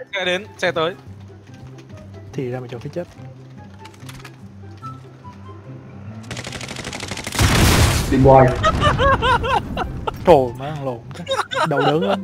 Xe đến, xe tới. Thì ra mày chọn phía chết. Tìm hoài. Trời má ăn lộn. Đầu đớn lắm.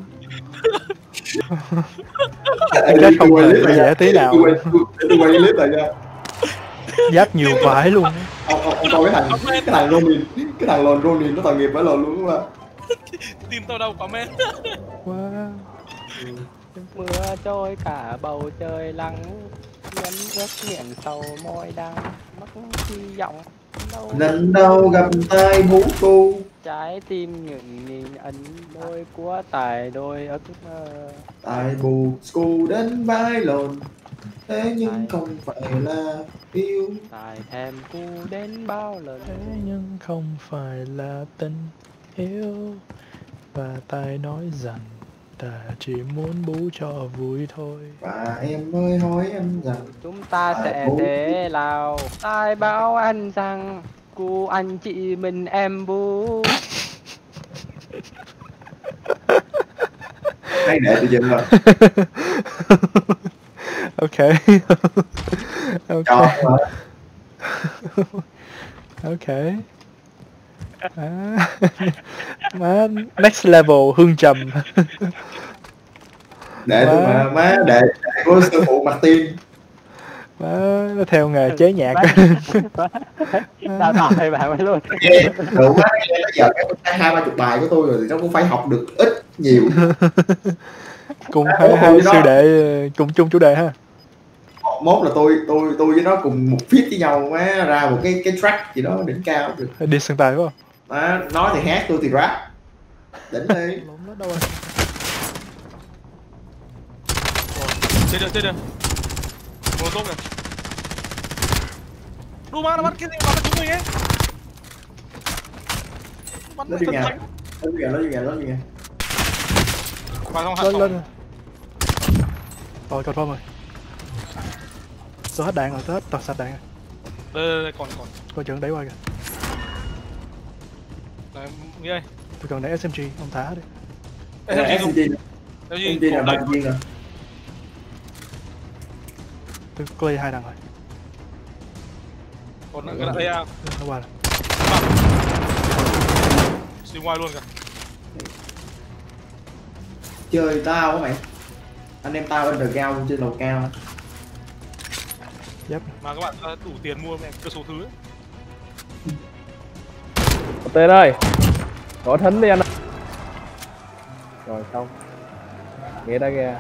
Chết không hề dễ tí nào. Tôi quay clip lại nha. Giáp nhiều vãi luôn. Ông coi cái thằng Ronin, cái thằng lồn Ronin nó tội nghiệp phải lồn luôn đúng không? Tim tao đâu comment. Wow. Mưa trôi cả bầu trời lắng, nhấn ướt miệng sầu môi đang mất hy vọng. Lần đầu gặp tai bú cô, Trái tim những nhìn ẩn đôi của tài đôi ước mơ. tai bù cô đến vai lồn, thế nhưng không phải là yêu. Tài thèm cu đến bao lần. Thế nhưng không phải là tình yêu. Và tai nói rằng ta chỉ muốn bú cho vui thôi. Và em ơi hỏi anh rằng Chúng ta sẽ thế nào? Tai bảo anh rằng cu anh chị mình em bú. hay để tôi dừng rồi. Ok. Cho Ok. À, má next level hương trầm. để tôi mà má để của sư phụ Martin. Má nó theo nghề chế nhạc. Đào tạo thầy bạn mới luôn. Đủ quá, giờ cái 20-30 bài của tôi rồi thì nó cũng phải học được ít nhiều. Cùng hai sư đệ cùng chung chủ đề ha. Mốt là tôi với nó cùng một feat với nhau má, ra một cái track gì đó đỉnh cao được. Đi sân tài phải không? Má, nó thì hát, tôi thì rap. Đỉnh đi. Lộn nó đâu rồi? Chơi được. Một tốt này. Đu má nó bắt cái gì mà chúng mình ấy. Bắn Nó đi nhà. Nó đi nhà. Vào trong hạng Lên. Rồi cho thôi rồi. Tôi hết đạn rồi, tôi hết toàn sạch đạn rồi. Đây còn. Coi chừng đẩy qua kìa. Này, Nghĩa ơi. Tôi cần đẩy SMG, ông thả đi. SMG là bạn viên rồi. Tôi clear 2 đằng rồi. Còn cái là đây à. Nó qua rồi. Xuyên ngoài luôn kìa. Chơi tao á mày. Anh em tao underground trên lầu cao. Yep. Mà các bạn đủ tiền mua mẹ cơ số thứ ấy. Tên ơi, có thính đi anh. Rồi xong. Nghĩa đã ra.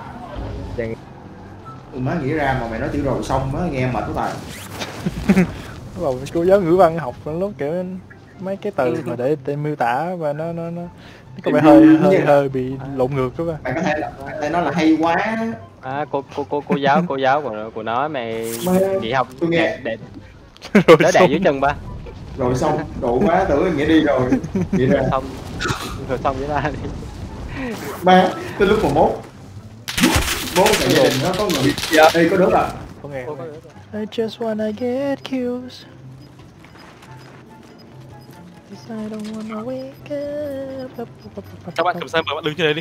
Má nghĩ ra mà mày nói chữ rồi xong á nghe mệt quá tài. Bắt đầu cô giáo ngữ văn học nó kiểu mấy cái từ mà để miêu tả và nó có vẻ hơi bị lộn ngược các bạn. Mày có thể nói là hay quá. À, cô giáo của nó mày nghỉ học để đỡ đẻ dưới chân ba. Rồi xong đủ quá tưởng nghĩa đi rồi. Nghĩ ra xong với ba đi. Ba tới lúc mà mốt tại gia đình nó có người đây có đứa à. Không nghe. I just wanna get kills. I don't wanna wake up. Các bạn cầm xe mà bạn đứng trên đấy đi.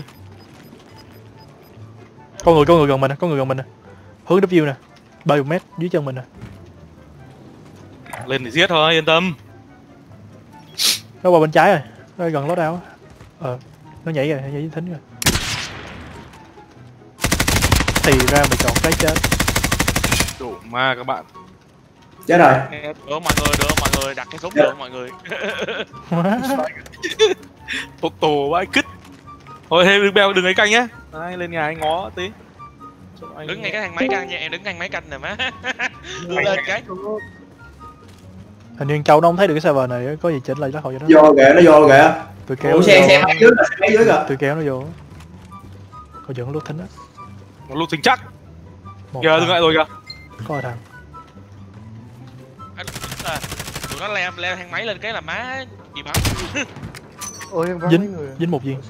Có người gần mình nè. Hướng W nè. 30 mét dưới chân mình nè. Lên để giết thôi, yên tâm. Nó qua bên trái rồi. Nó gần lót đao. Nó nhảy thính rồi. Thì ra mày chọn cái chết. Đủ ma các bạn. Chết rồi. Đỡ mọi người đặt cái súng được mọi người. Tổ bãi cứt. Thôi đừng ấy canh nhá. Đấy, lên nhà anh ngó tí. Đứng ngay cái thang máy canh nha, em đứng ngay máy canh nè má. Lên cái. Hình như Châu nó không thấy được cái server này, có gì chỉnh lại lắc hồi cho nó. Vô kìa. Tôi kéo. Xe máy dưới kìa. Tôi kéo nó vô. Coi chừng lúc thính á. Một lúc tính chắc. Kìa dừng lại rồi kìa. Có thằng. Tụi nó leo thang máy lên cái là má bị bắn. Ôi em dính một viên.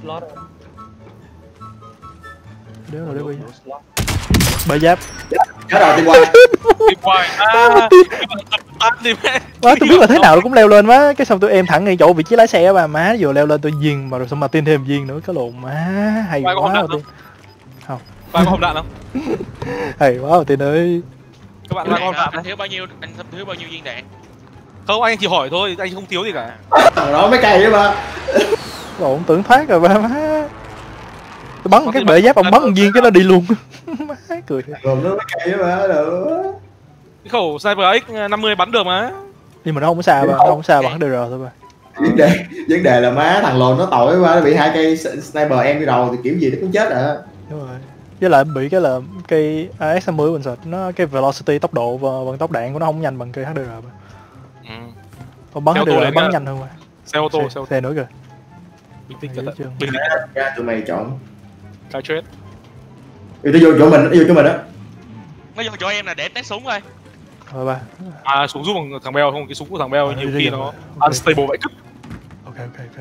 Đéo rồi đéo đi. Bởi giáp. Chết rồi đi qua. Quá tôi biết là thế nào nó cũng leo lên má, cái xong tôi em thẳng ngay chỗ vị trí lái xe mà má vừa leo lên tôi viên mà rồi xong mà tin thêm viên nữa cái lộn má hay quá rồi. Không. Ba có hộp đạn không? Hay quá Tiên ơi. Các bạn ba có hộp đạn anh đấy. thiếu bao nhiêu, anh thiếu bao nhiêu viên đạn? Không, anh chỉ hỏi thôi, anh không thiếu gì cả. Thằng đó mấy cây đó ba. Lộn tưởng thoát rồi ba má. Tôi bắn cái bệ giáp ông bắn một viên cái nó đi luôn. Má cười. Gồm nó mấy cây đó ba được. Cái khẩu Sniper X50 bắn được mà. Nhưng mà nó không có xa ba, nó không có xa bắn được rồi thôi ba. Vấn đề là má thằng lồn nó tội quá, nó bị 2 cây sniper em đi đầu thì kiểu gì nó cũng chết rồi. Đúng rồi. Với lại bị cái là cây AS50 mình sợ nó cái velocity tốc độ và vận tốc đạn của nó không nhanh bằng cây HDR ba. Còn bắn HDR bắn nhanh hơn mà. Xe ô tô, xe nữa kìa. Bình tĩnh cẩn thận. chưa? Bình tĩnh. Ra tụi mày chọn. Cái chết. Nó vô chỗ mình, nó vô chỗ mình á. Nó vô chỗ em là để test súng thôi. Rồi ba. À, súng giúp bằng thằng Beo không? Cái súng của thằng Beo nhiều khi nó unstable vậy cứt. Ok.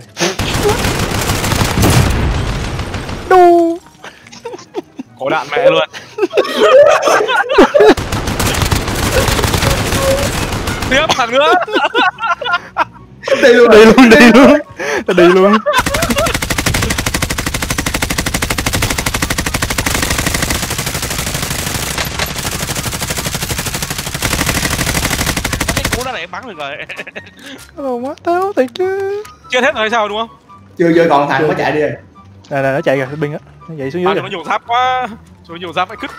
Đu. Có đạn mẹ luôn. Tiếp thằng nữa. Đi luôn. Đi luôn. Cái cú đó là em bắn được rồi. Ồ má tao thiệt chứ. Chết hết rồi hay sao đúng không? Chưa còn thằng nó chạy đi rồi. Này nó chạy kìa, binh á. Nó chạy xuống dưới À, kìa. nó nhiều giáp quá. Rồi nhiều giáp vậy cứt.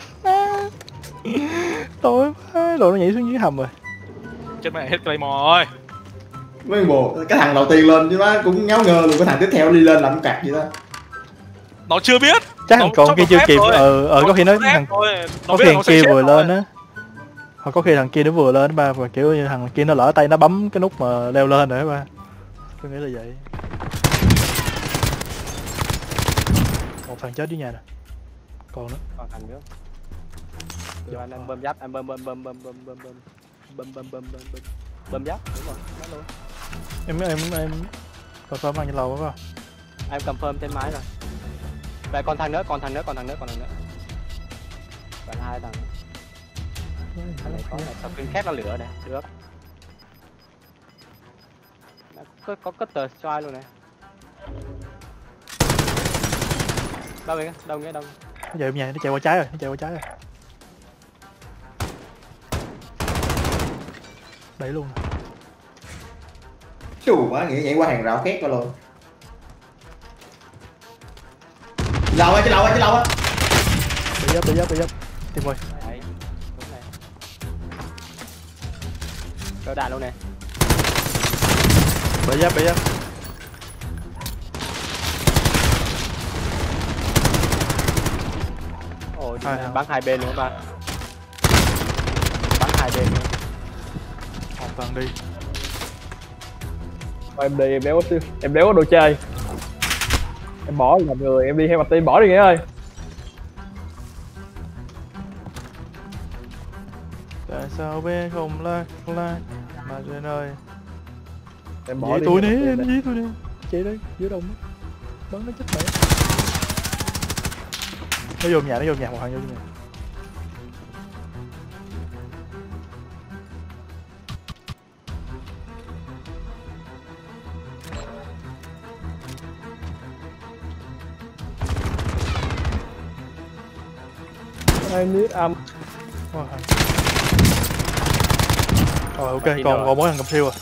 Tối quá, đồ nó nhảy xuống dưới hầm rồi. Chết mẹ hết Claymore rồi. Mấy bộ cái thằng đầu tiên lên chứ má cũng ngáo ngơ luôn, cái thằng tiếp theo đi lên làm cạc gì đó. Nó chưa biết. Chắc thằng còn kia chưa kịp, có khi nó thằng có khi thằng kia vừa lên á. Hoặc có khi thằng kia nó vừa lên ba, và kiểu như thằng kia nó lỡ tay nó bấm cái nút mà leo lên rồi ba. Tôi nghĩ là vậy. Một thằng chết dưới nhà nè. Còn nữa. Còn thằng nữa. Giờ anh bơm giáp, anh bơm giáp, đúng rồi, nó luôn. Em confirm ăn trên lầu phải không? Em confirm trên máy rồi. Vậy còn thằng nữa. Còn 2 thằng. Thằng này có này, sau khi khép nó lửa này, được. Có cutter strike luôn này. Đâu vậy? Đâu nghe đâu? Nó chạy nhà, nó chạy qua trái rồi. Đẩy luôn. Chù quá, nghĩ nhảy qua hàng rào két qua luôn. Lầu á. Bị giáp. Tìm rồi. Đấy, đúng này. Đỡ đạn luôn này. Bị giáp. Ôi, bắn 2 bên luôn ba. Bắn 2 bên luôn. Một thằng đi. Em đi em đéo có đồ chơi. Em bỏ làm người, em đi theo mặt tin bỏ đi Nghĩa ơi. Tại sao bé không like mà trên ơi. Em bỏ Dễ đi. tôi đi, dễ tôi đi. Chạy đây, dưới đồng á. Bắn nó chết mẹ. Nó vô nhà, một thằng vô nhà. Em biết âm. Rồi ok, còn mỗi thằng cầm siêu à.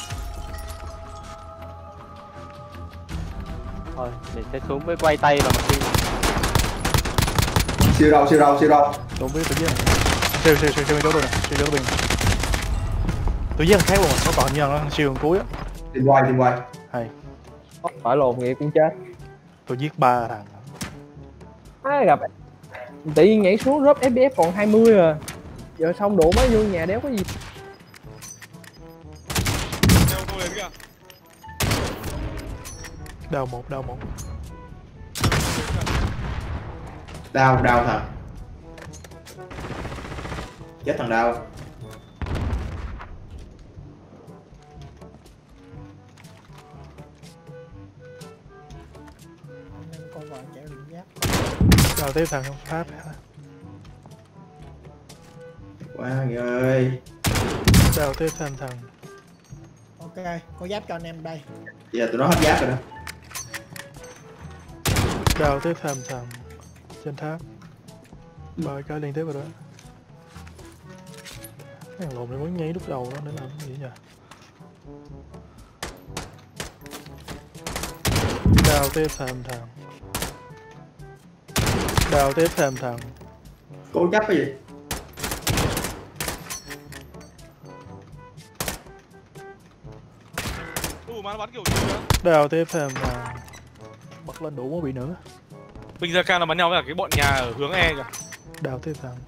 Thôi, mình sẽ xuống với quay tay và một Siêu đâu. Đúng biết tôi siêu bên chỗ tôi nè, siêu chỗ bên. Tôi giết thằng khác luôn, nó còn như thằng siêu thằng cuối á. Tìm quay. Hay, Phải lồn Nghĩa cũng chết. tôi giết 3 thằng. Gặp tự nhiên nhảy xuống drop FPS còn 20 rồi. Giờ xong đổ mới vô nhà đéo có gì. Đau một. Đau thật. Chết thằng đau. Đau tiếp thằng Pháp. Quá Nghĩa ơi. Đau tiếp thêm thằng. Ok, có giáp cho anh em đây. Giờ tụi nó hết giáp rồi đó. Đau tiếp thêm thằng trên tháp. 3 cái liên tiếp rồi đó. Cái thằng lộn này muốn nhảy lúc đầu đó để làm cái gì nhỉ? Đào tiếp thêm thằng. Đào tiếp thêm thằng. Cố chấp cái gì? Mà nó bắn kiểu gì đó. Đào tiếp thêm thằng. Bật lên đủ mới bị nữa. Binh ra cam là bắn nhau với cả cái bọn nhà ở hướng E kìa. Đào tiếp thằng.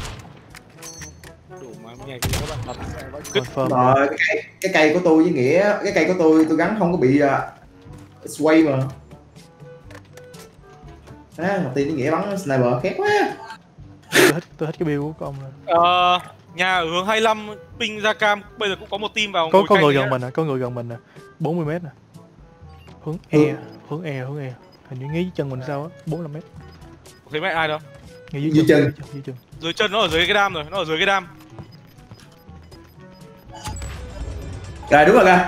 Đủ mà nhà kia các bạn bắn. Confirm. Rồi cái cây của tôi với Nghĩa, cái cây của tôi gắn không có bị sway mà. Một tí với Nghĩa bắn sniper khét quá. Tôi thích cái build của ông rồi. Nhà ở hướng 25 ping ra cam bây giờ cũng có một team vào. Có người gần mình nè, có người gần mình nè. 40 m nè. Hướng E, hướng E. Hình như ngay dưới chân mình sao á, 45 m. Thấy mẹ ai đâu? Ngay dưới chân. Dưới chân nó ở dưới cái đam rồi, nó ở dưới cái đam. Rồi đúng rồi kìa.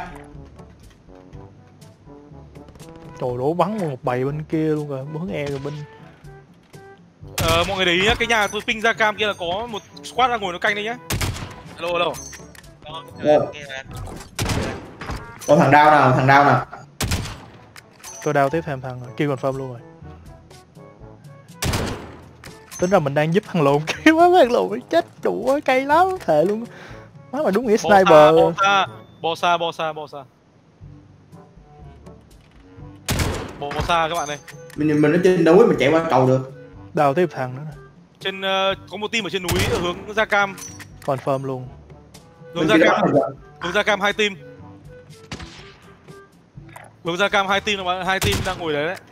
Trời đổ bắn một bầy bên kia luôn rồi, hướng E rồi bên. Mọi người để ý nhá, cái nhà tôi ping ra cam kia là có một squad đang ngồi nó canh đây nhá. Hello. Có thằng đao nào. Tôi đao tiếp thêm thằng rồi, kêu confirm luôn rồi. Tính ra mình đang giúp thằng lộn kia quá, thằng lộn chết chủ ơi, cay lắm, thề luôn. Má mà đúng nghĩa sniper. Bo xa các bạn ơi. Mình ở trên núi mình chạy qua cầu được. Đào tiếp thằng nữa nè. Trên có một team ở trên núi ở hướng ra cam. Confirm luôn. Hướng ra cam 2 team. Hướng ra cam 2 team là 2 team đang ngồi đấy đấy.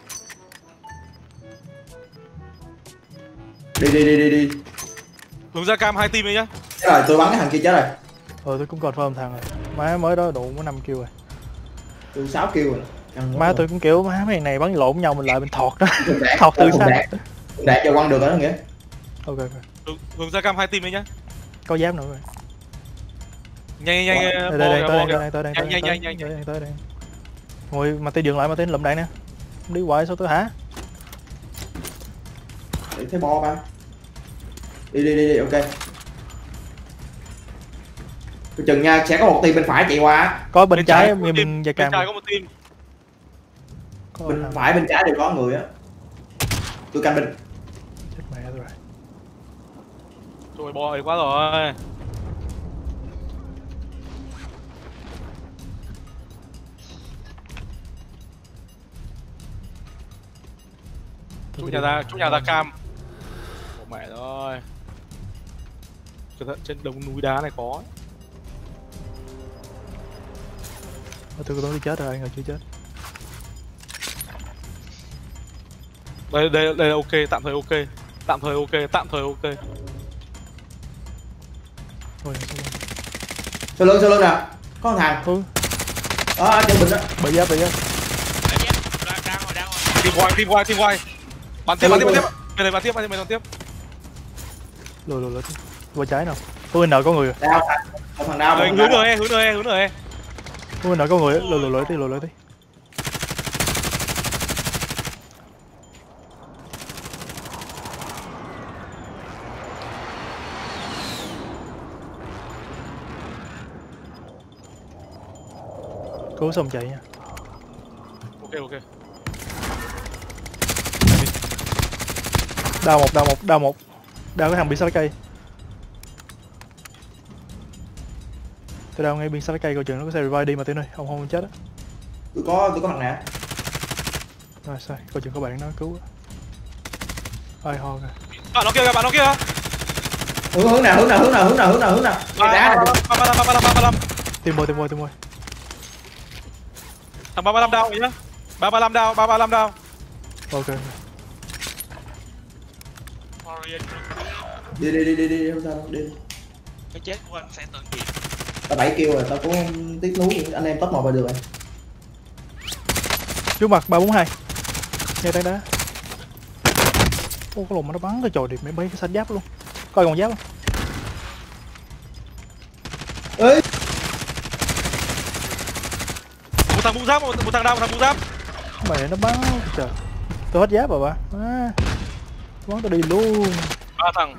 Đi. Hướng ra cam 2 team đấy nhá. Chết rồi, tôi bắn cái thằng kia chết rồi. Tôi cũng confirm thằng rồi. Má mới đó đủ có 5 kill rồi. Tôi 6 kill rồi. Má tôi cũng kiểu má mấy này bắn lộn nhau mình lại mình thọt đó. Thọt từ xa. Đạt cho quăng được đó Nghĩa. Ok. Hướng ra cam 2 team đấy nhá. Có giáp nữa rồi. Nhanh. Tới đây. Ngồi mà tôi dừng lại mà tôi lụm đạn nè. Đi hoài sao tôi hả? Để thấy bo ba. Đi ok. Tôi chừng nha, sẽ có một team bên phải chạy qua. Có bên trái mình về cam. Bên trái có một team. Bên phải bên trái đều có người á. Tôi canh bên. Chết mẹ tôi rồi. Trời bò quá rồi. Chỗ nhà ta cam. Ủa mẹ rồi. Cẩn thận trên đống núi đá này có. Tôi đi chết rồi, anh chưa chết. Đây là ok, tạm thời ok. Thôi. Sau lưng nè. Có thằng. Trên bình đó. Bị giáp. Đang rồi. Team Y. Bắn tiếp. Mày bắn tiếp. Lùi. Qua trái nào. Ui nợ có người rồi. Đao thằng đao. Hướng nè. Ui nợ có người á, lùi tí. Cố xong chạy nha. Ok. Đao một. Đao cái thằng bị sát cây. Tôi đao ngay bên sát cây coi chừng nó có xe revive đi mà Tiến ơi, ông không chết á. Tôi có mặt nè. Rồi sai, coi chừng có bạn nó cứu á. Ai ho kìa. Bạn nó kia. Hướng nào. Đá này. 335. Tìm môi. Thằng 335 đao nhá. 335 đao. Ok. Đi không sao đâu, đi. Cái chết của anh sẽ tự nhiên. Tao 7 kill rồi, tao cũng không tiếc nuối, anh em top 1 là được rồi. Trước mặt 342. Nghe tay đá. Ô cái lùm mà nó bắn cái trời điệp mấy cái xanh giáp luôn. Coi còn giáp không? Ê. Một thằng mũ giáp, một thằng mũ giáp. Mày nó bắn trời. Tôi hết giáp rồi ba. Bắn tôi đi luôn. 3 thằng.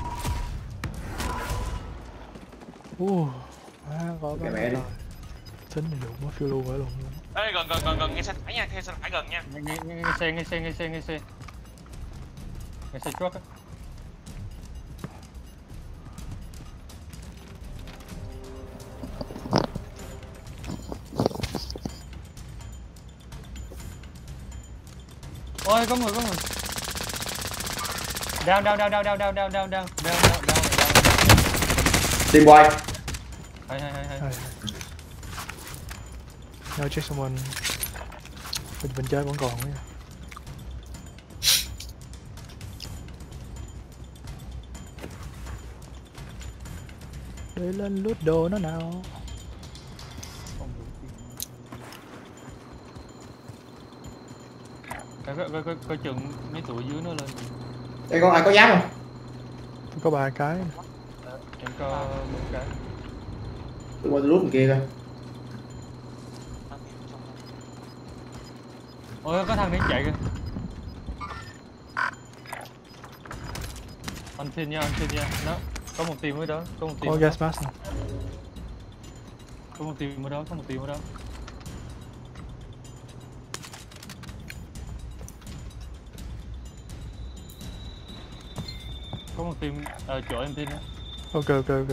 Có Kệ mẹ đi. tính mình đủ mất phiêu lưu phải luôn. Ê, gần nghe xe tải nha, nghe xe tải gần nha. Nghe xe truck á. Ôi có người. Down. Team white. Hay. No check someone. Bên trái vẫn còn ấy. Để lên lút đồ nó nào. Coi chừng mấy tụi dưới nó lên. Đây có ai có giáp không? Tôi có 3 cái. Em có 4 cái. Tôi qua tôi rút bên kia coi. Ôi có thằng đấy chạy kìa. Anh xin nha. Nó có một team ở đó, Có gas mask này. Có một team ở đó. Có một team ở chỗ em tin đó. Ok.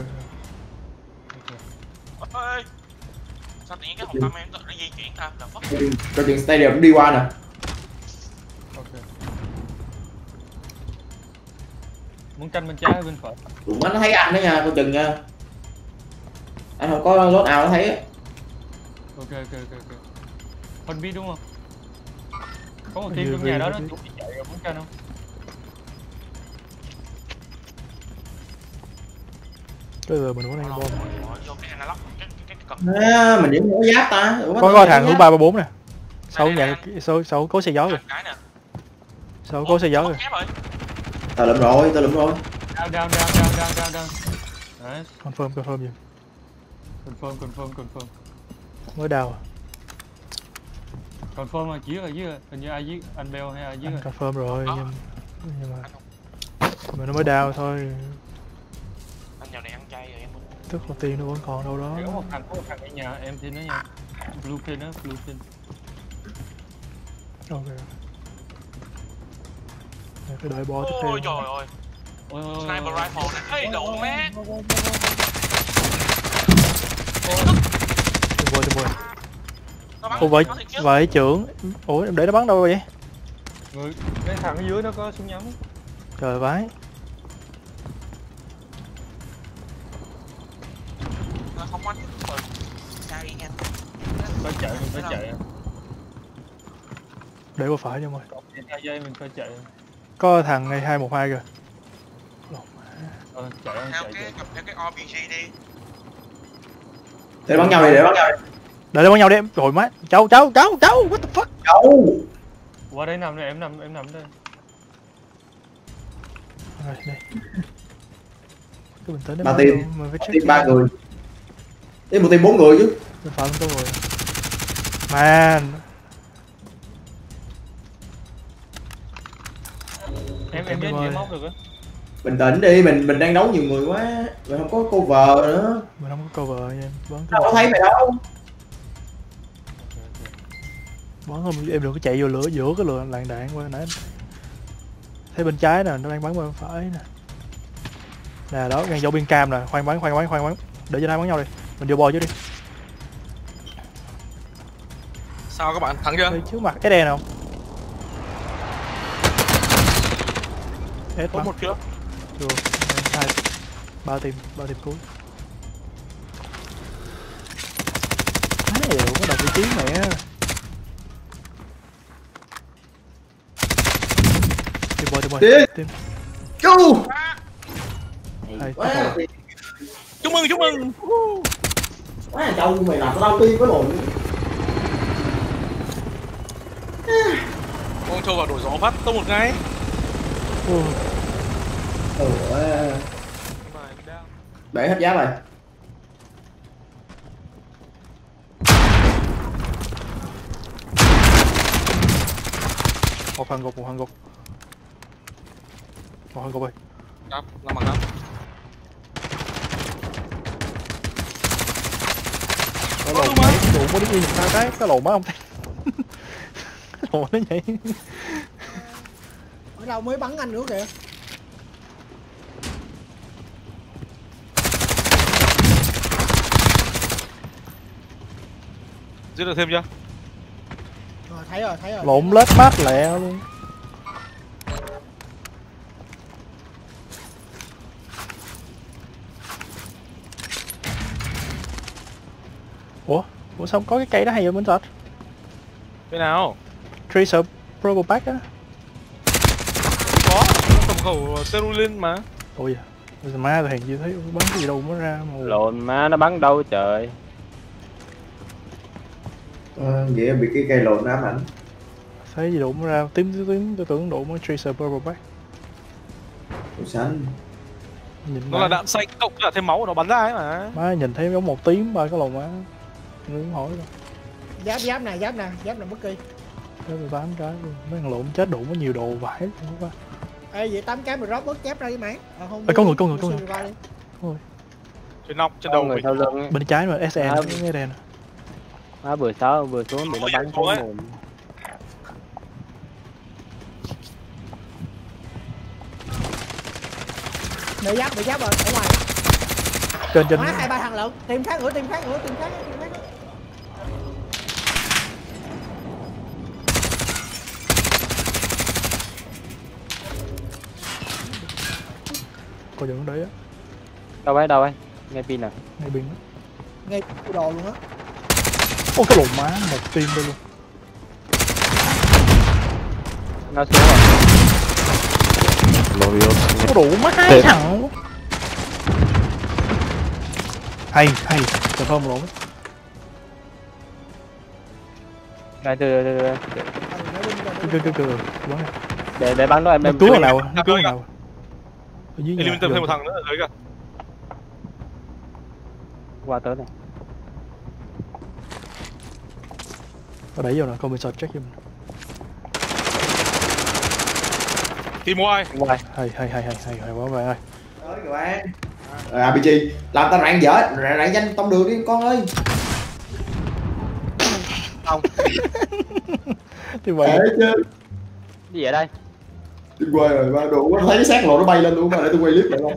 Ê, sao tự nhiên cái hộp tâm em nó di chuyển ta là mất. Cho tiền stadium đi qua nè. Ok. Muốn canh bên trái hay bên phải? Tụi nó thấy anh đó nha, coi chừng nha. Anh không có lốt nào nó thấy á. Ok. Phân biết đúng không? Có một team trong nhà đó nó chuẩn bị chạy rồi, muốn canh không? Bây giờ mình muốn ăn bom. Vô cái analog cái cần. Mình điểm có giáp ta. Có thằng hướng 334 nè. 6 cố xe gió rồi. Cái nè. 6 cố xe gió rồi. Tao lụm rồi. Down. Đấy. Confirm gì? Confirm. Mới đào. Confirm mà dưới rồi. Hình như ai giết anh Bell hay ai giết rồi. Confirm rồi nhưng mà nó mới đào thôi. Anh nhậu này ăn chay rồi em. Tức là tiền nó vẫn còn đâu đó. Có một thằng ở nhà em tin đó nha. Blue pin. Ok. Để cái đợi bo tiếp theo. Ôi trời ơi. Sniper rifle này. Ê độ má. Ủa vậy trưởng. Ủa em để nó bắn đâu vậy? Người cái thằng ở dưới nó có súng nhắm. Trời vãi. Không anh chay nha. Phải chạy. Để qua phải cho mày. 2 giây mình phải chạy. Có thằng này 212 kìa. Theo cái RPG đi. Để bắn nhau đi. Đợi bắn nhau đi em. Rồi má. Cháu, what the fuck? Cháu. Qua đây nằm đây, em nằm đây. Rồi đây. Cái bình tĩnh đấy. 3 team 3 người. Một team 4 người chứ. Bên phải không có người. Man. Em biết móc được á. Bình tĩnh đi, mình đang đấu nhiều người quá. Mình không có cover nữa. Mình không có cover nha em. Tao có thấy mày đâu. Bắn không em đừng có chạy vô lửa giữa cái làn đạn qua nãy. Thấy bên trái nè, nó đang bắn bên phải nè. Nè đó, ngay dấu biên cam nè, khoan bắn. Để cho hai bắn nhau đi. Mình vô bo chứ đi. Sao các bạn thắng chưa? Đây trước mặt SE nào. Có một chưa? Rồi, 3 team cuối. Đấy, có đọc vị trí mẹ. Team. Chú. Chúc mừng. Quá Châu mày làm tao đau tim quá rồi. Ông Châu vào đổi gió phát tông một cái. Bể hết giáp rồi. Một thằng gục ơi. Cắp, làm bằng cắp. Cái lồn má đủ có đứng yên sao cái lồn má không thấy. Lồn nó vậy. Ở đâu mới bắn anh nữa kìa. Giết được thêm chưa? Thấy rồi, thấy rồi. Lộn lết mát lẹ luôn. Ủa sao có cái cây đó hay vậy bên sạch? Cái nào? Tracer Probo Pack á. Có, nó cầm khẩu Terulin mà. Ôi da, má tôi hèn gì thấy bắn cái gì đâu mới ra mà. Lộn má nó bắn đâu trời. Vậy bị cái cây lộn ám ảnh. Thấy gì đâu mới ra, tím tôi tưởng độ mới Tracer Probo Pack. Màu xanh. Nhìn Nó là đạn xanh cộng cả thêm máu của nó bắn ra ấy mà. má nhìn thấy giống một tím ba cái lồn má. Tôi cũng hỏi rồi. Giáp nè bất kỳ. Cái 8 cái luôn, mấy thằng lộn chết đủ có nhiều đồ vãi không có. Ê vậy 8 cái mà drop bớt giáp ra đi mày. Không. Ê, có người. Trên nóc, trên đầu người mình. sau lưng ấy. Bên trái mà SN À, cái đèn. Má vừa xuống bị nó bắn trúng mồm. Bị giáp rồi, ở ngoài. Trên Má 2-3 thằng lận, tìm khác nữa. Coi dựng đấy á. Đâu ấy? Nghe pin à? Ngay bên đó. Ngay cái đồ luôn á. Ô cái lồn má một team đây luôn. Nó xuống rồi. Có đủ má hai thằng. Hay, chờ không lộn. Đây từ Cứ để bắn đó em nó cứu nào. Ở dưới nhà. Eliminator thêm một thằng nữa ở dưới kìa. qua tới này. Nó đẩy vô nè, con bị sọt check giùm. Tìm mua ai? Ngoài. Hay quá bạn ơi. Tới các bạn. RPG, làm tao rạng dở, rạng danh tông đường đi con ơi. Không. Thì vậy. Chứ. Gì ở đây? Đi quay rồi, ba đủ quá, thấy cái xác lộ nó bay lên luôn mà để tôi quay clip lại không.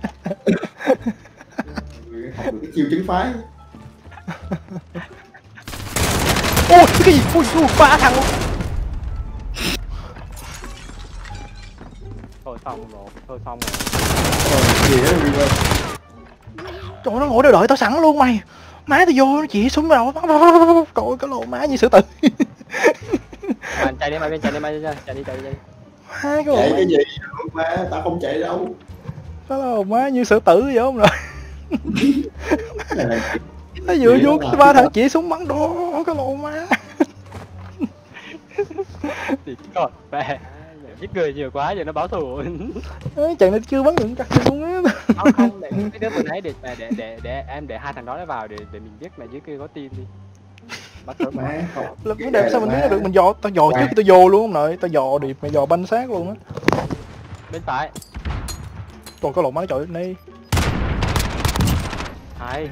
Học được cái chiêu trứng phái. Ôi cái gì? Ôi ba thằng luôn. Thôi xong rồi. Gì đó đi quay. Trời ơi, nó ngồi đợi tao sẵn luôn mày. Má tao vô nó chỉ súng vào. Coi cái lỗ má như sử tử. Bạn chạy đi mày, chạy đi. Má cái lỗ Chạy má. cái gì mà tao không chạy đâu. Cái lỗ má như sử tử vậy không rồi. Nó vừa vô cái ba thằng chỉ súng bắn đổ cái lỗ má. Thì còn mẹ giết người nhiều quá giờ nó báo thù. Chẳng nó chưa bắn được cắt luôn á. Không để cái đứa vừa nãy để em để hai thằng đó nó vào để mình biết mà dưới kia có tin đi. Bắt được Má không. Là vấn đề sao mình biết được, mình dò tao dò trước tao vô luôn không nội, tao dò điệp mày dò banh xác luôn á. bên phải. Còn có lộn má trời đây. Hay.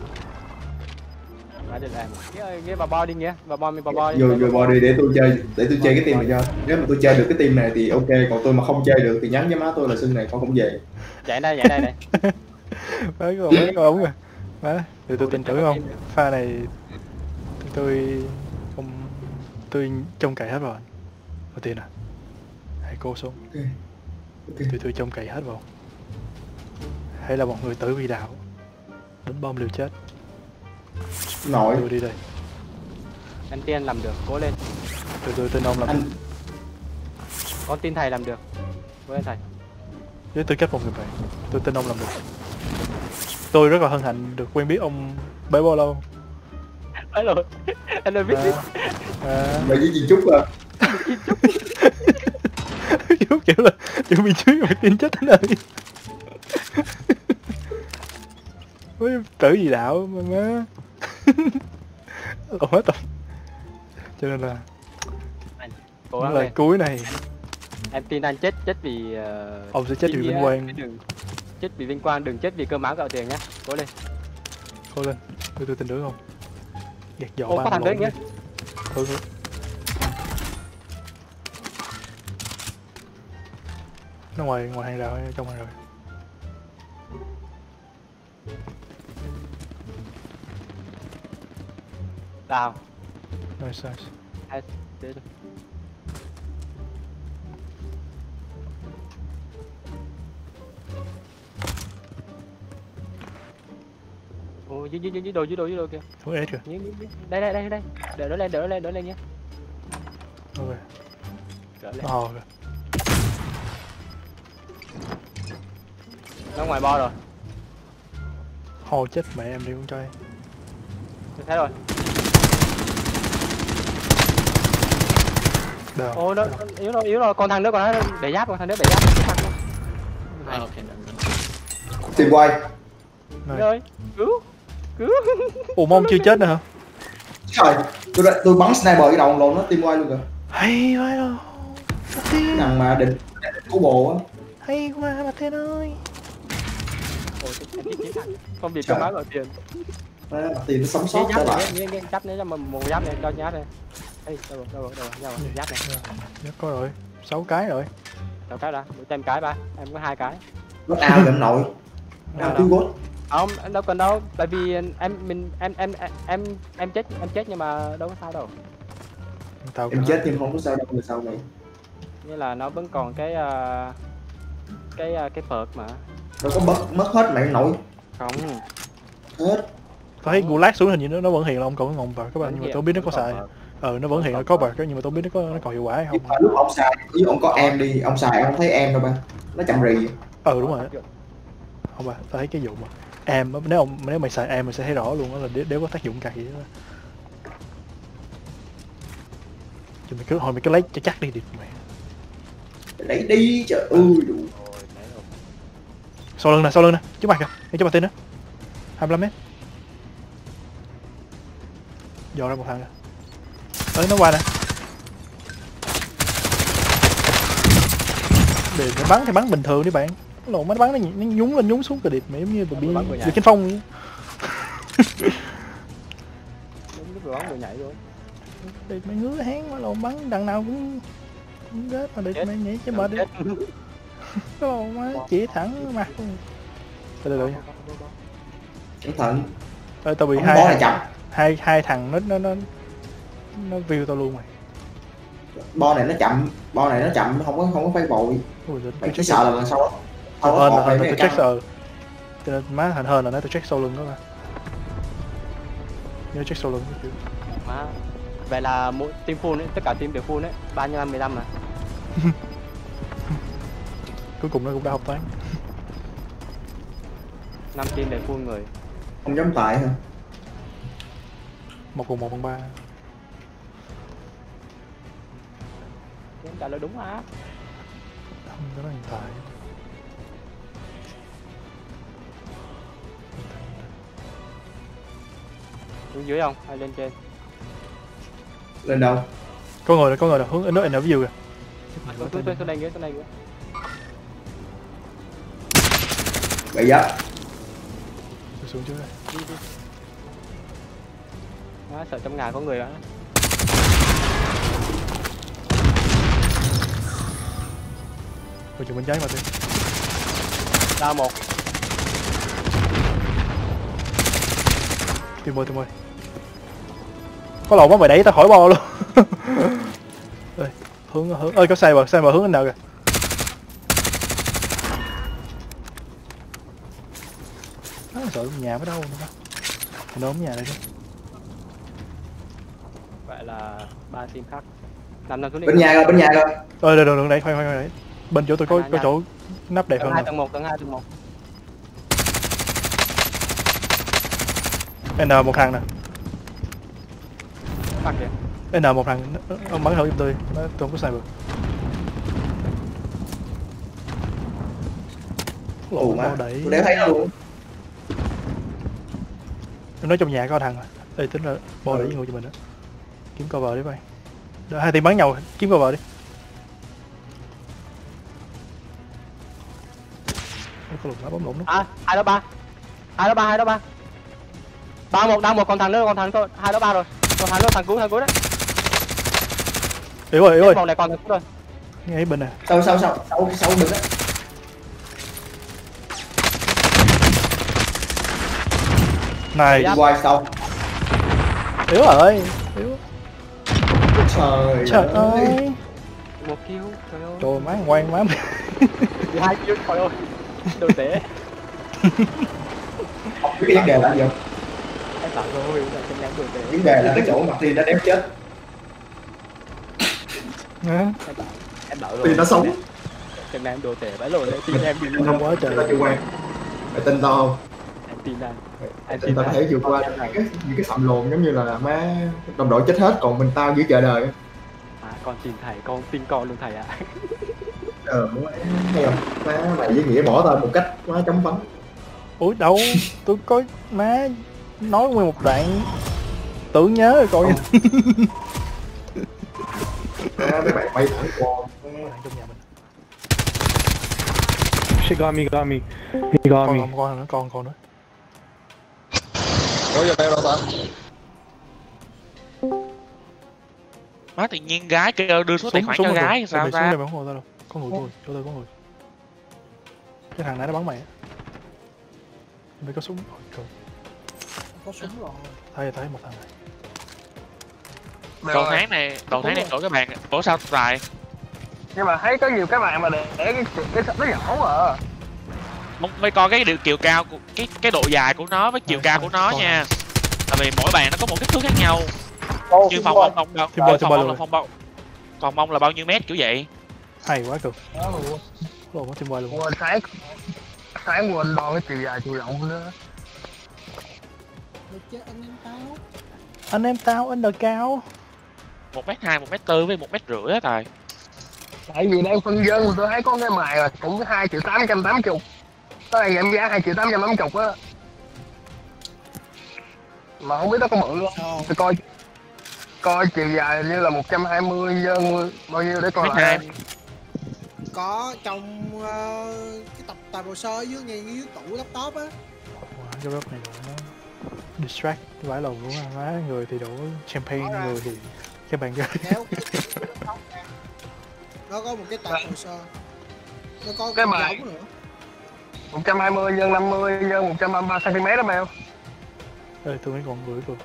Phải được làm. Nghe bà bo đi nghe, bà bo đi. Vô bo đi để tôi chơi cái team này cho. Nếu mà tôi chơi được cái team này thì ok, còn tôi mà không chơi được thì nhắn với má tôi là xưng này con không về. Chạy đây này. Mấy cái ống rồi. Má, thì tôi tin tưởng không? Pha này tôi không, tôi trông cậy hết vào. Đầu tiên à, hãy cô xuống. Tôi trông cậy hết vào. Hay là một người tử vì đạo, đánh bom liều chết. Nội. Tôi đi đây. Anh Tiên làm được, cố lên. Tôi tin ông làm Anh... được. Con tin thầy làm được. Cố lên thầy. Với tư cách một người bạn, tôi tin ông làm được. Tôi rất là hân hạnh được quen biết ông bấy bao lâu. Ấy rồi, anh đã biết Mày với gì Trúc à? Chú kiểu là chuẩn bị chuyến mày tin chết đến nơi. Với tử gì đạo mà má. Lộn hết rồi. Cho nên là cố những gắng lời lên. cuối này Em tin anh chết vì Ông sẽ chết vì vinh quang. chết vì vinh quang, đừng chết vì cơm áo gạo tiền nhá. Cố lên. Cố lên. Tôi tin được không? Gạt giò Ô, có thằng đấy nhá. Ừ. Nó ngoài hàng rào hay trong hàng rào? Đào. Nice. Đấy. Ồ, dưới đồ kìa. Thú ếch kìa. Đây. Đỡ lên nhé. Ok. Đỡ lên. Nó hò kìa. Nó ngoài bo rồi. Hò chết mẹ em đi con trai. Tôi thấy rồi. Đờ. Ô, nó yếu rồi. Còn thằng nữa còn nó bể giáp, Tìm quay. Này. Rồi, cứu. Ủa mà ông chưa chết nữa hả? Trời, tôi bắn sniper cái đầu lộn nó tim quay luôn kìa. Hay quá đâu. Cái thằng mà định cứu bộ á. Hay quá mà Thiên ơi. Ôi, không bị cơm áo gạo tiền. Thì nó sống sót trở lại. Nghe giáp này cho mà một giáp này cho nhát này. Ê, đâu giáp này. Giáp có rồi. 6 cái rồi. 6 cái đã, để thêm cái ba, em có 2 cái. Nó ao em nội. Ao cứu gốt. Không, đâu cần đâu, tại vì em chết nhưng mà đâu có sao đâu. Tao Em chết nhưng không có sao đâu, người sau này. Như là nó vẫn còn cái phợt mà. Đâu có mất hết mẹ nội. Không. Hết. Thấy gulag xuống hình như nó vẫn hiện là ông còn ngồng vào các bạn, nhưng mà tôi không biết nó có xài. Nó vẫn hiện là có bạc, nhưng mà tôi không biết nó còn hiệu quả hay không. Lúc ông xài, nếu ông có em đi, ông xài ông không thấy em đâu ba. Nó chậm rì. Đúng rồi. Không ba, tôi thấy cái vụ mà em nếu mày xài em mày sẽ thấy rõ luôn đó, là đéo có tác dụng cày gì đó. Chứ mày cứ lấy cho chắc đi mày. Lấy đi trời ơi đủ. Sau lưng nè, trước mặt kìa, ngay trước mặt tên đó. 25 mét. Dò ra một thằng kìa. Nó qua nè. Để bắn thì bắn bình thường đi bạn. Lộn máy bắn nó nhúng lên nhúng xuống cái điệp mày giống như bị trên phong vậy. Lúc bắn vừa nhảy rồi. Điệp mày ngứa hán quá, lộn bắn đằng nào cũng chết mà điệp mày nhảy chứ mệt đi. Lộn má chỉ thẳng mặt. Từ cẩn thận. Tao bị hai thằng nó view tao luôn mày. Bo này nó chậm, không có phải vội. Mày chỉ sợ là lần sau đó. Tôi check sợ. Cho nên má thành hơn là nó tôi check sau lưng đó mà. Nhớ check sau lưng cái kiểu. Má. Vậy là mỗi team full ấy, tất cả team đều full đấy, 3x5 mà. Cuối cùng nó cũng đã học toán. 5 team đều full người. Không dám tại hả? 1 cùng 1 bằng 3. Em trả lời đúng á. Không, cái đó hiện tại. Xuống dưới không? Hay lên trên? Lên đâu? Có người rồi, hướng nó ở view kìa. Xuống đây kìa. Vậy giáp. Tôi xuống trước đây. Đi. Sợ trong nhà có người đó. Tôi chụp bên trái mà tôi. Ra một. Tìm ơi. Có lộn quá mày đẩy tao khỏi bo luôn. Ơi, hướng ơi có sai bờ hướng anh nào kìa. Sợ nhà ở đâu nữa ba. Nó ở nhà đây đi. Vậy là 3 team khác. Nằm xuống đi. Bên nhà rồi. Đường đây, khoan đấy. Bên chỗ tôi có chỗ nắp đẹp hơn. Tầng 2 tầng 1. N một thằng nè. Bắt kìa. N một thằng, ông bắn thử giùm tôi không có sniper. Ủa mà, tôi đéo thấy nó luôn. Tôi nói trong nhà có thằng. Đây tính là bo đẩy người cho mình đó. Kiếm cover đi bay. Đợi 2 team bắn nhau, kiếm cover đi. có lùn nó bấm lủng nó. À, 2-3. 2-3. 3-1 đang một, còn thằng nữa thôi. 2-3 rồi. Còn thằng nữa, thằng cuối đấy. Yếu rồi. Cái vòng này còn thằng cuối rồi. Ngay bên này. Sau đừng á. Này. Quay sau. Yếu rồi. Yếu. Trời ơi. Một kill, trời ơi. Trời má ngoan má. 2 kill, trời ơi. Đồ tệ. Cái vấn đề là gì? Em bảo rồi, là trong đám đồ tệ. Vấn đề là cái chỗ mặt thì nó đếm chết. Em bảo rồi. Thì nó sống. Trong đám đồ tệ vãi lồn đấy, tin em đi. Không quá trời. Tao chưa quen. Mày tin tao không? Em tin anh. Em tin tao có thể vượt qua những cái sầm lồn giống như là má đồng đội chết hết còn mình tao giữ chờ đời. À, con tin thầy, con tin con luôn thầy ạ. Thấy không? Má mày với Nghĩa bỏ tao một cách má chấm phấn. Ủa đâu, tôi có má nói nguyên một đoạn tưởng nhớ rồi coi. Mấy bạn bay thẳng qua. Trong nhà mình. She got me. Con nữa. Rồi giờ đâu ta? Má tự nhiên gái kêu đưa số tài khoản cho gái sao ta? ta? Xuống đây bắn đâu. Có người, chỗ tôi có người. Cái thằng này nó bắn mày. Mày có súng rồi. Có súng rồi. Thấy một thằng này. Đầu tháng này đổi cái bàn. Ủa sao tài? Nhưng mà thấy có nhiều cái bạn mà để cái nó nhỏ à. Phải coi cái chiều cao của cái độ dài của nó với chiều cao của nó nha. Tại vì mỗi bàn nó có một kích thước khác nhau. Như phòng ông đâu. Phòng ông là bao nhiêu mét kiểu vậy? Hay quá cực. Lộn có team boy luôn. Sáng quên đo cái chiều dài chiều rộng nữa. Được chứ anh em tao. Anh em tao under cao. 1m2, 1m4 với 1m5 á Tài. Tại vì đang phân dân tôi thấy có cái mài là cũng 2.880. Có này em giá 2.880 á. Mà không biết nó có mượn luôn. Tôi coi chiều dài như là 120 nhân bao nhiêu để coi lại. Có trong cái tập tài hồ sơ dưới ngay dưới tủ laptop á. Cái web này nó distract vãi lầu luôn á, má người thì đổ champagne, người thì cái bàn ghế. Nó có một cái tài hồ sơ. Nó có cái bài nữa. 120 nhân 50 nhân 133 cm đó mèo. Ê, tôi mấy con gửi rồi.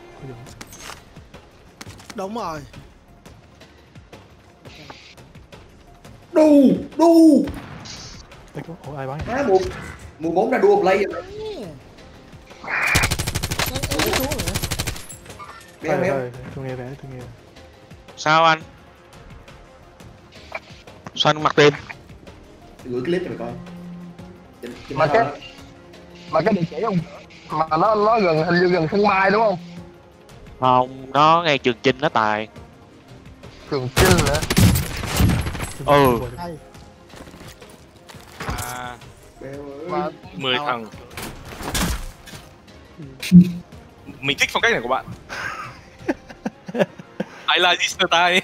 Đúng rồi. Đu. Ủa ai bắn? Má 14 ra đua play rồi. Tôi nghe. Sao anh? Sao anh mặc tim? Gửi clip cho mày coi. Mà cái địa chỉ không? Mà nó gần hình như gần sân bay đúng không? Không, nó ngay Trường Chinh đó Tài. Trường Chinh hả? Ừ. À, Mà 10 thằng. Mình thích phong cách này của bạn. I like this style.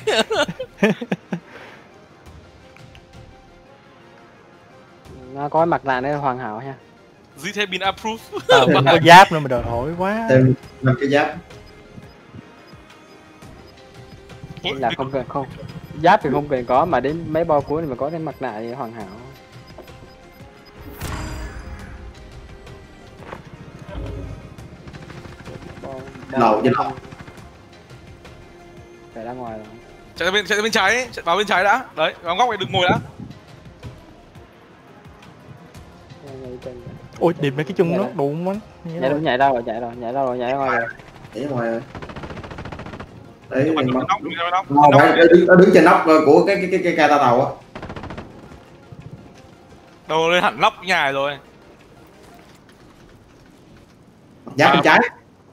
Nó có mặt nạ này hoàn hảo nha. This has been approved. Có giáp nữa mà đòi hỏi quá. Thêm 5 cái giáp. Là không cần không. Giáp thì không cần có mà đến mấy bao cuối này mà có cái mặt nạ thì hoàn hảo. Lầu trên lầu. Phải ra ngoài rồi. Chạy ra bên trái ấy, chạy vào bên trái đã. Đấy, vào góc này đừng ngồi đã. Ôi, điệp mấy cái chân nó đụng quá. Nhảy ra ngoài rồi. Nhảy ngoài rồi. Đấy, nó đứng trên nóc của cái ca tàu á. Đầu lên hẳn nóc nhà rồi. Giáp bên trái.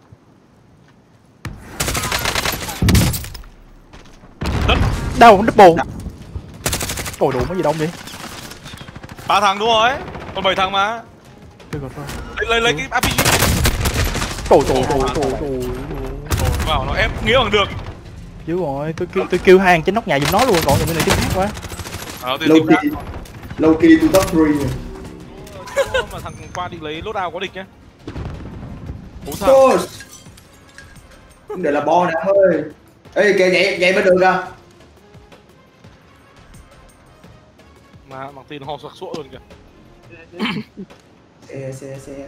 Đâu, double. Ôi đủ mấy gì đông vậy? 3 thằng đúng rồi. Còn 7 thằng mà. Lấy cái RPG. Trời. Vào nó ép Nghĩa bằng được. Chứ rồi, tôi kêu hàng trên nóc nhà giùm nó luôn, còn bên này tiếp quá. Low key to top 3. Mà thằng qua định lấy lốt ao có địch nhá. Bố thằng. Push. Để là bo nè em ơi. Ê kìa vậy mới được à. Mà bằng tin ho sặc sụa luôn kìa. Xe.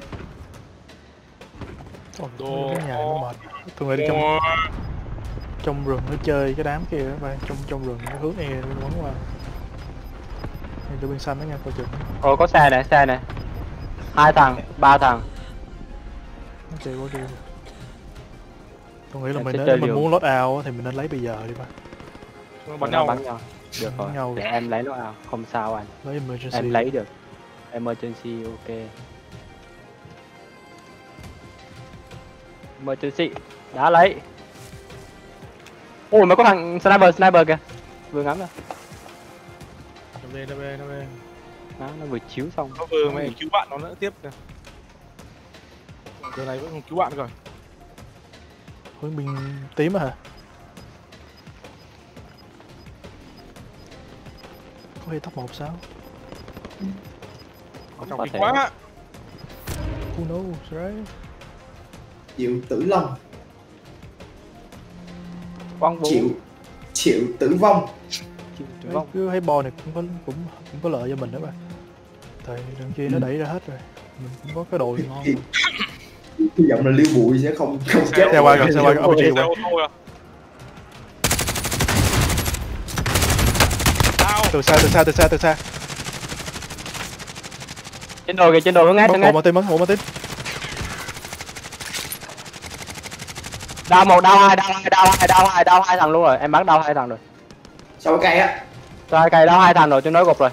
Đồ. Cái nhà nó mệt. Tôi nghĩ đi trong rừng nó chơi cái đám kia các bạn, trong rừng nó hướng E nó quấn qua. Đây bên xanh đó nha, coi chừng. Ồ có xe này. 2 thằng, 3 thằng. Nó chơi quá kia. Tôi nghĩ là Em mình sẽ nếu chơi mình liều. muốn load out thì mình nên lấy bây giờ đi ba. Bắn nhau. Bắn nhau. Được Bắn rồi. nhau. Để em lấy nó nào, không sao anh. Lấy emergency. Em lấy được. Emergency ok. Emergency đã lấy. Ôi mà có thằng sniper kìa. Vừa ngắm rồi. Nó về. Đó, nó vừa chiếu xong. Nó vừa mày cứu bạn nó nữa tiếp kìa. Giờ này vẫn còn cứu bạn rồi. Hướng bên tím hả? Có khi top 1 sao? Ở trong Có kinh thể. quá. Who knows, right? Triệu tử long. Quang vũ. Triệu tử vong. Vâng. Cứ thấy bo này cũng có lợi cho mình đó bạn. Tại đằng kia nó đẩy ra hết rồi. Mình cũng có cái đồ ngon. Hy vọng là Liêu Bụi sẽ không chết. Xe qua rồi, RPG qua. Xe ô tô à. Tao. Từ xa. Trên đồ hướng Bắn hộ mà tím. Đau một, đau hai thằng luôn rồi. Em bắn đau 2 thằng rồi. Sau cái cây á. Rồi cày đau 2 thằng rồi, chúng nói gục rồi.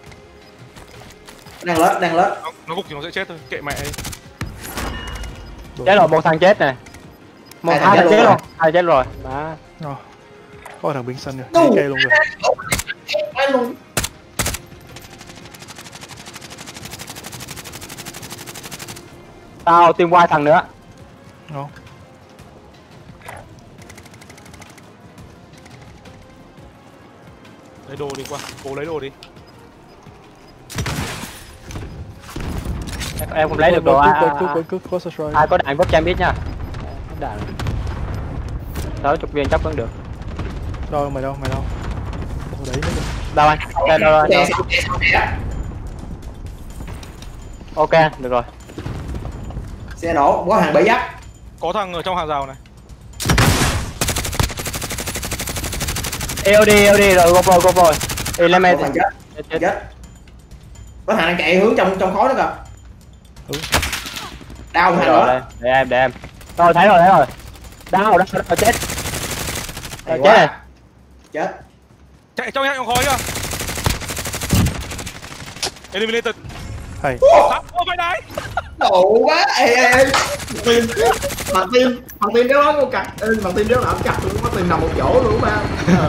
Đang lết. Nó gục thì nó sẽ chết thôi, kệ mẹ ấy. Chết rồi, một thằng chết này. Hai thằng chết luôn. 2 chết rồi. Đó. Có thằng biển xanh rồi, đi cây luôn rồi. Tao tìm qua thằng nữa. Ngon. Lấy đồ đi qua, cố lấy đồ đi. Em không lấy được đồ Có strike. ai có đạn bóp cho em biết nha. Đạn 60 viên chắc vẫn được. Đâu mày đâu. Ủa, đẩy nó kìa. Đâu anh? Đâu. Ok, được rồi. Xe nổ, có hàng bẫy giáp. Có thằng ở trong hàng rào này. EOD rồi, go rồi. Element Có thằng chết. Có thằng đang chạy hướng trong khói đó kìa. Đau thằng đó. Để em. Rồi thấy rồi. Đau chết. Chết này. Chết. Chạy trong khói kìa. Eliminated. Hay. Ô mày đấy. Đủ quá. Ê. Thằng tim đéo nói con cặt. Thằng tim đéo làm cặt luôn, có tìm nằm một chỗ luôn ba.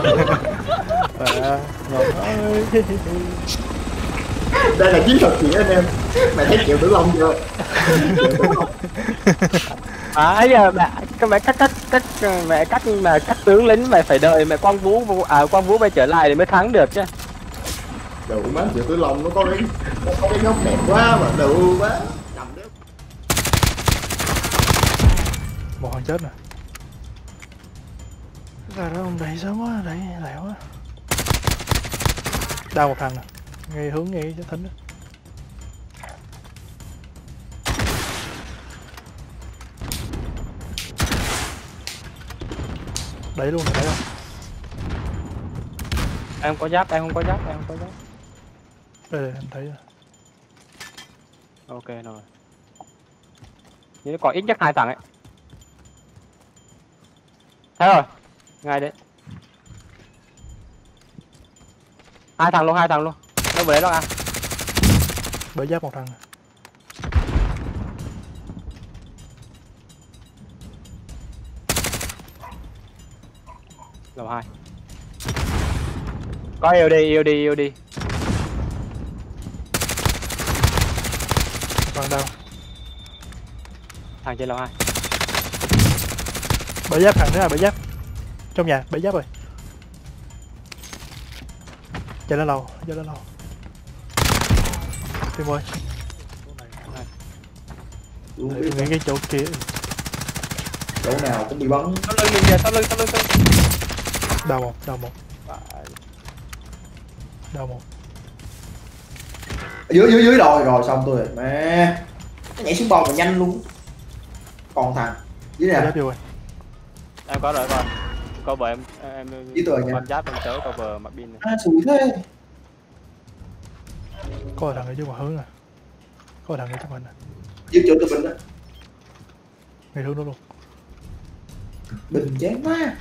Ngọc ơi. Đây là chiến thuật gì anh em? Mày thấy Triệu Tử Long chưa? Giờ mẹ cắt tướng lính mày phải đợi mẹ Quang Vũ bay trở lại thì mới thắng được chứ. Đủ má, Triệu Tử Long nó có cái góc đẹp quá mà đủ quá. Một thằng chết nè. Cái đó ông đẩy sớm quá, đẩy lẹ quá. Đau một thằng nè. Ngay hướng ngay cái thính đó. Đẩy luôn, đẩy không? Em không có giáp. Đây anh thấy rồi. Ok rồi. Nhưng nó còn ít nhất 2 thằng ấy. Thấy rồi. Ngay đấy. 2 thằng luôn. Nó vừa đấy đó à. Bởi giáp một thằng. Lầu 2. Có EOD. Thằng đâu? Thằng trên lầu 2. Bởi giáp thằng nữa, bởi giáp. Trong nhà, bởi giáp rồi. Chạy lên lầu. Tìm ơi. Tôi Để biết tôi nghĩ cái chỗ kia. chỗ nào cũng bị bắn. Sau lưng mình kìa, sau lưng. Đau một. Phải. Đau một. Dưới rồi xong tôi rồi. Mẹ. Nó nhảy xuống bò mà nhanh luôn. Còn thằng dưới Tôi nè. giáp vô rồi. Em có rồi con. Có bờ em Với tôi nha. con giáp em tới có bờ mặt pin này. À, xùi thế. Có thằng ở trước mặt hướng à. Có thằng ở trước mình à. Dưới chỗ tôi Bình đó. Ngay hướng đó luôn. Bình chán quá.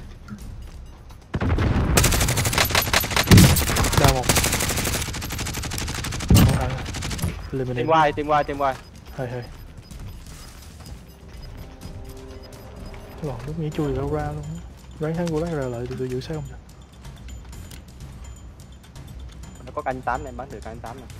Đau một. Có thằng. Eliminate. Tìm quay. Hơi. Còn lúc nghĩ chui đâu ra luôn. Ráng thắng của ra lại thì tôi giữ sao không được. Nó có canh 8 này, bắn được canh 8 này.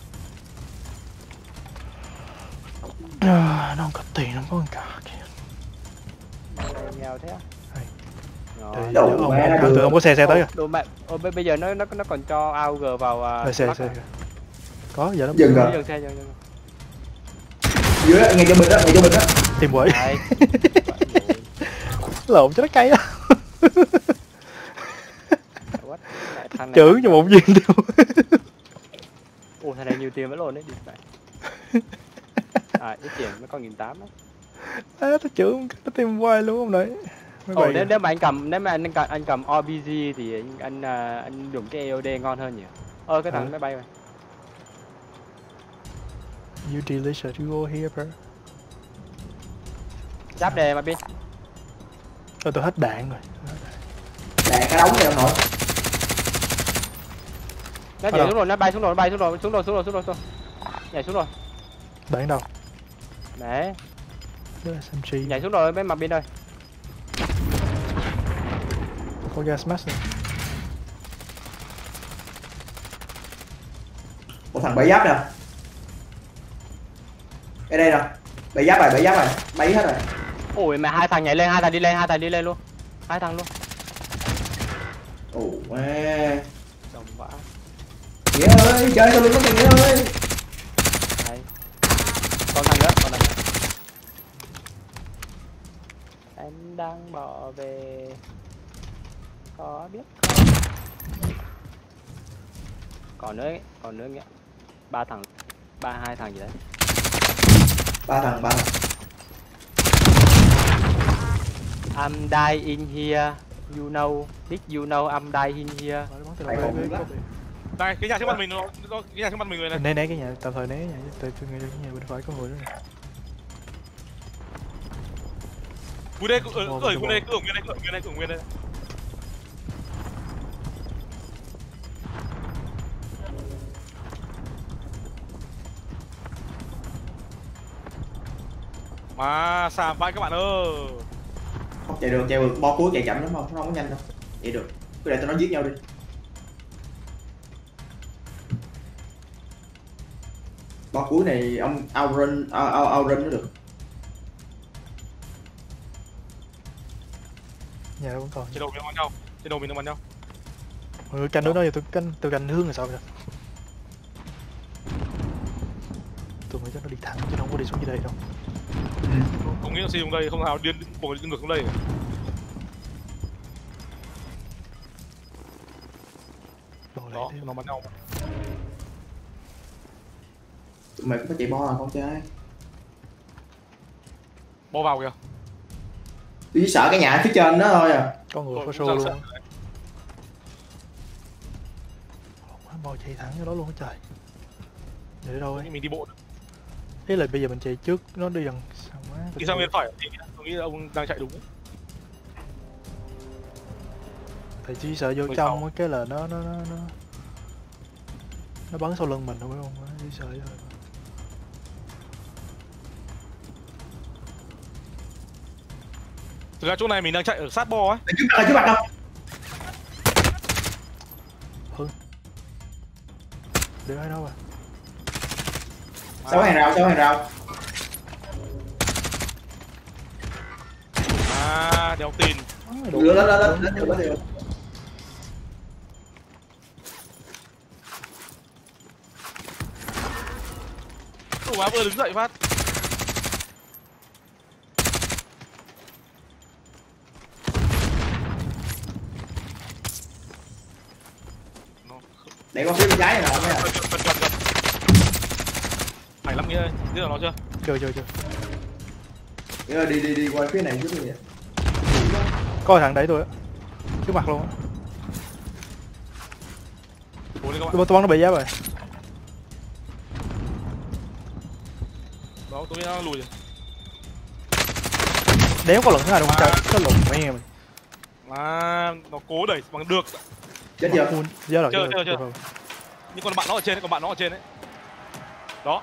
Nó không có tiền, nó có cả kìa. Nghèo thế á. Hay. Ngon. Thì Đâu ông mà tưởng được. ông có xe tới kìa. Đồ mẹ, bây giờ nó còn cho AUG vào Xe mắt kìa. à? Có, giờ nó Dừng rồi. Dừng xe. Dưới ngay chỗ Bình đó. tìm quỷ. Đấy. Lộn cho nó cay á. What? Thằng này Chữ cho một viên tiêu. Ủa thằng này nhiều tiền vẫn lộn đấy đi phải. Ít tiền nó có 1.800 á. Nó chữ nó tìm hoài luôn không đấy. Nếu mà anh cầm OBG thì anh dùng cái EOD ngon hơn nhỉ. Cái thằng máy bay rồi. You delicious, you go here bro. Giáp đề mà pin. Tôi hết đạn rồi. Đạn cái đống này ông nội. Nó nhảy xuống rồi, nó bay xuống rồi. Nhảy xuống rồi. Đạn đâu? Đấy, SMG. nhảy xuống rồi mấy mặt pin ơi. Có gas mask này. Một thằng 7 giáp nè. Ở đây nè. 7 giáp rồi. Bay hết rồi. Ôi mà hai thằng nhảy lên, hai thằng đi lên luôn. Hai thằng luôn. Ồ mẹ. Đồng vã. Nghĩa ơi, chơi tao luôn có Nghĩa ơi. Đấy. Còn thằng nữa. Anh đang bỏ về. Có biết không? Còn nữa nghĩa. Hai thằng gì đấy. Ba thằng. I'm dying in here. You know, I'm dying in here. Đây, cái nhà trước mặt mình cái nhà trước mặt mình người này. Né cái nhà, tạm thời né nhà. Tôi nghĩ cái nhà bên phải có người nữa này. Vui đây, cứ ở nguyên đây. Mà xàm vai các bạn ơi. Không chạy được, bo cuối chạy chậm lắm không? Nó không có nhanh đâu. Chạy được. Cứ để tụi nó giết nhau đi. Bo cuối này ông outrun nó được. Nhà đâu vẫn còn. Trên đầu mình nó bắn nhau. Canh nữa đó giờ tôi canh hướng là sao vậy? Tôi nghĩ chắc nó đi thẳng chứ không có đi xuống dưới đây đâu. Không nghĩ nó đi xuống đây, không nào điên buộc ngược xuống đây. Đó, nó bắn nhau. Tụi mày cũng phải chạy bo à con trai. Bo vào kìa. Tôi chỉ sợ cái nhà phía trên đó thôi à. Có người có show luôn. Bo chạy thẳng cái đó luôn á trời. Để đâu ấy? Mình đi bộ. Thế là bây giờ mình chạy trước nó đi dần sao quá. Đi sang bên phải, tôi nghĩ là ông đang chạy đúng. Thầy chỉ sợ vô trong cái là nó bắn sau lưng mình thôi phải không? Chỉ sợ thôi. Thực ra chỗ này mình đang chạy ở sát bo ấy. Trước mặt đâu. Để ai đâu à? Sáu hàng rào. Đeo tin. Lên. Đủ má vừa đứng dậy phát. Để qua phía bên trái này nè mấy à. Phải lắm nghĩa, biết là nó chưa? Chưa. Nghĩa là đi qua phía này trước đi vậy. Coi thằng đấy tôi á. Trước mặt luôn á. Cố lên các bạn. Tôi bắn nó bị giáp rồi. Đó, tôi nó lùi rồi. Đéo có lần thứ hai đâu không trời. Cái lùn mẹ mày. Mà nó cố đẩy bằng được. Chết chưa? Giờ rồi. Chưa. Nhưng còn bạn nó ở trên đấy, còn bạn nó ở trên đấy. Đó.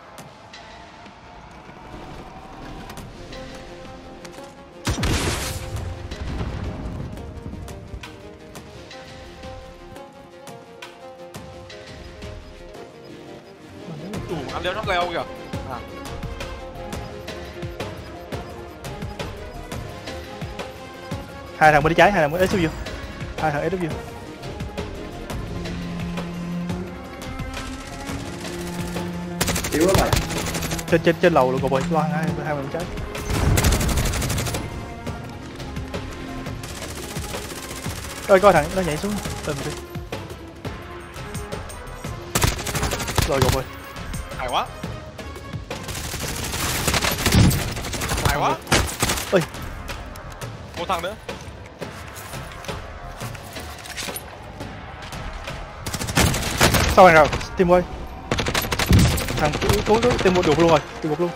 Ăn leo nó leo kìa. À. Hai thằng bên trái, hai thằng bên SW. Hai thằng SW. Yếu quá mày. Trên lầu luôn cậu boy, loan hai bên trái. Coi thằng nó nhảy xuống. Tìm đi. Rồi cậu boy. Hay quá. Hay quá. Ôi. Một thằng nữa. Sao rồi, tìm ơi. Thằng cố tìm một được luôn rồi, tìm một luôn.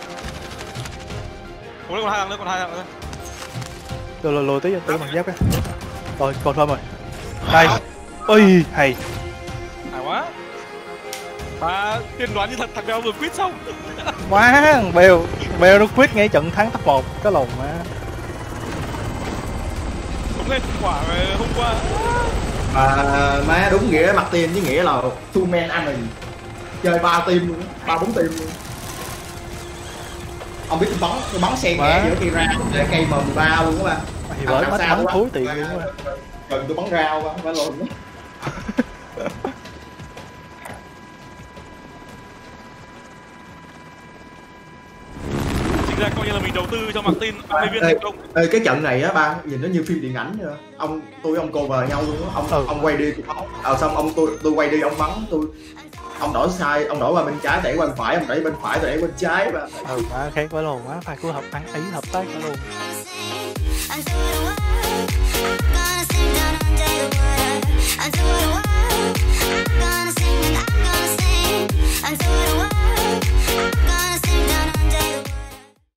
Cố lên, còn hai thằng nữa. Rồi lùi tí bằng giáp cái. Rồi, còn thôi rồi. Đây. Ôi, hay. Hay quá. Và tiên đoán như thật, thằng Bèo vừa quýt xong. Quá, thằng Bèo nó quýt ngay trận thắng top 1, cái lồn mà. Đúng lên quả hôm qua. Má đúng nghĩa mặt team với nghĩa là two man army. Chơi 3 team luôn, 3-4 team luôn. Ông biết tôi bắn xen kẽ giữa cây rau để cây M13 luôn các bạn. Thì bởi mắt bắn thối tiền luôn á. Gần tôi bắn rau quá, phải lộn. Chính ra coi như là mình đầu tư cho Martin 30 viên thành công. Cái trận này á ba, nhìn nó như phim điện ảnh vậy. Ông cover nhau luôn á, ông quay đi tôi bắn. Xong tôi quay đi ông bắn tôi. Ông đổi sai, ông đổi qua bên trái đẩy qua bên phải, ông đẩy bên phải tôi đẩy bên trái và má khác quá luôn, má phải cứ hợp ăn ý hợp tác cả luôn. Until the world, I'm gonna sing and I'm gonna sing.